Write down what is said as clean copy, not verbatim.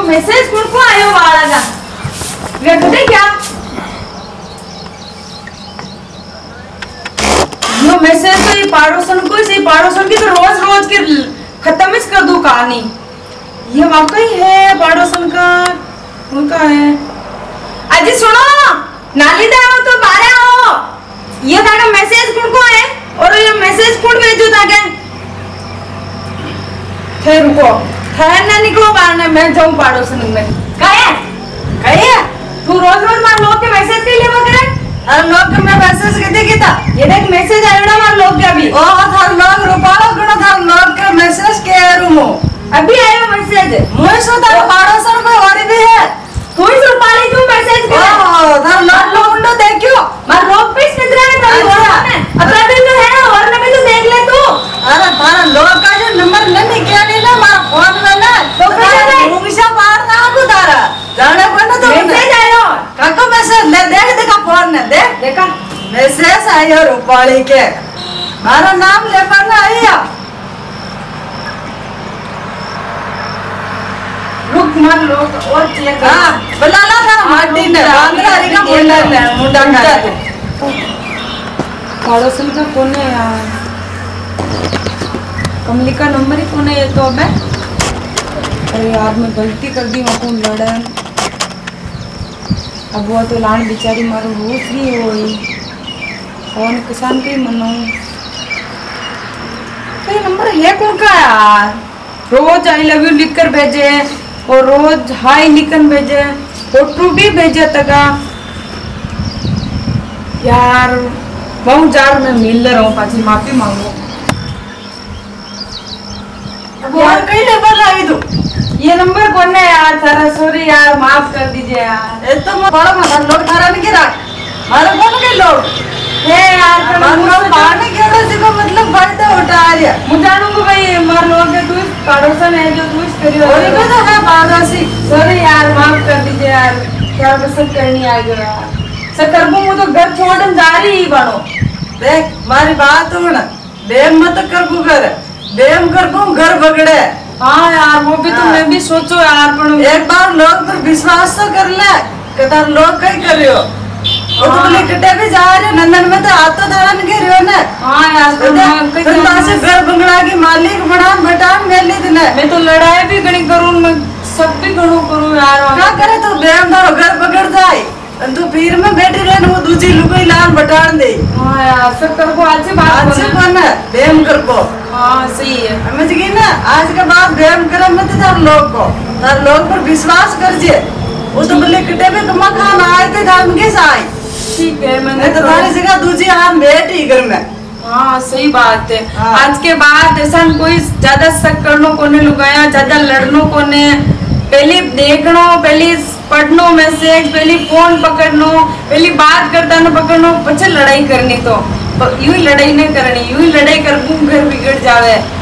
Message को आयो वाला का व्यक्ति क्या यो मैसेज तो ये पड़ोसन की तो रोज रोज की खत्म ही कर दूं कहानी। ये वाकई है पड़ोसन का उनका है। अजी सुनो नाली दाओ तो बारे आओ। ये ताका मैसेज को है और ये मैसेज कौन भेजो ताके थे रुको थे ना निकलो बाहर ने मैं जाऊं पड़ोसन में कहे तू रोज रोज मार लोग के मैसेज के लिए करे और लोग के मैं मैसेज के देता ये देख मैसेज आयो ना मार लोग के अभी ओ थार लोग रुपालो गणो थार लोग के मैसेज के रूमो अभी आयो मैसेज मुझे सो तार पड़ोसन को और भी है तू ही रुपाली तू मैसेज के ओ थार लोग उंडो देखियो मार लोग पे निद्रा में तारी बोला अपना दिन है और ना भी तू देख ले तू अरे थारा लोग का जो नंबर नहीं क्या नहीं ना मार फोन में ना तो कैसे मुंगशा पार ना को तारा जाने को ना तो मैसेज आयो काको मैसेज ले देख देखा फोन ने देख देखा मैसेज आयो रुपाली के मारा नाम ले पर ना आया रुक मार लोग और चेक हां बुलाला था माटी ने बांद्रा रे का बोलना ले मुंडा का पड़ोसन का कौन है यार कमली का नंबर ही कौन है ये तो अब अरे यार मैं गलती कर दी वहाँ लड़ा अब वो तो लान बेचारी मारो रोज ही होई कौन किसान के मनाऊं तो ये नंबर है कौन का यार रोज आई लव यू लिख कर भेजे और रोज हाय लिखन भेजे फोटो भी भेजे तका यार बहुत जार मैं मिल रहा हूँ पाची माफी मांगो यार कहीं लेबर आई तू ये नंबर कौन है यार थारा सॉरी यार माफ कर दीजिए यार ये तो मैं बड़ा मत लोग थारा नहीं गिरा मारे कौन के लोग है यार पर लोग मारने के वजह से को मतलब फायदा उठा रहा मुझे जानूंगा भाई मार लोग के तू पड़ोसन है जो तू इस करियो और को तो है पड़ोसी सॉरी यार माफ कर दीजिए यार क्या बस करनी आ गया यार सकरबू मु तो घर छोड़न जा रही ही बनो देख मारी बात हो ना बेम मत करबू कर बेम करबू घर बगड़े हाँ यार वो भी तो मैं भी सोचो यार पर एक बार लोग पर विश्वास तो कर ले कतार लोग कहीं कर रहे हो वो तो बोले कटे भी जा रहे नंदन में तो आता धारण के रहे हो ना हाँ यार तो तासे घर बंगला की मालिक बनान बटान मेले दिन मैं तो लड़ाई भी गणी करूँ मैं सब भी गणो करूँ यार क्या करे तो बेम दारो घर बगड़ जाए तू पीर में बैठी रहे ना वो दूसरी लुगाई लान बटान दे हाँ यार सब कर को अच्छी बात अच्छी बना बेम कर को हाँ सही है समझ गई ना आज के बाद बेम कर मत तार लोग पर विश्वास कर जे वो तो बोले किटे में तुम खान आए थे धाम के साई ठीक है मैंने तो थारी जगह दूसरी आम बैठी घर में हाँ सही बात है हाँ। आज के बाद ऐसा कोई ज्यादा शक करनो कोने लुगाया ज्यादा लड़नो कोने पहले देखनो पहले पढ़नो मैसेज पहले फोन पकड़नो पहले बात करता न पकड़नो पछे लड़ाई करनी तो यूं ही लड़ाई नहीं करनी यूं ही लड़ाई कर घर बिगड़ जावे